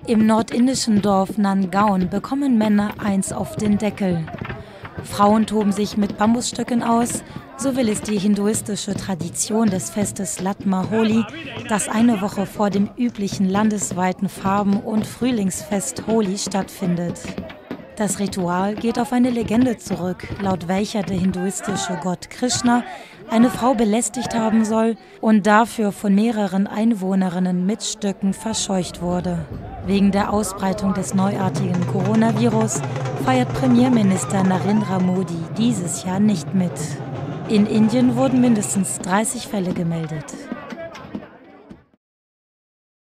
Im nordindischen Dorf Nandgaon bekommen Männer eins auf den Deckel. Frauen toben sich mit Bambusstöcken aus, so will es die hinduistische Tradition des Festes Latma Holi, das eine Woche vor dem üblichen landesweiten Farben- und Frühlingsfest Holi stattfindet. Das Ritual geht auf eine Legende zurück, laut welcher der hinduistische Gott Krishna eine Frau belästigt haben soll und dafür von mehreren Einwohnerinnen mit Stöcken verscheucht wurde. Wegen der Ausbreitung des neuartigen Coronavirus feiert Premierminister Narendra Modi dieses Jahr nicht mit. In Indien wurden mindestens 30 Fälle gemeldet.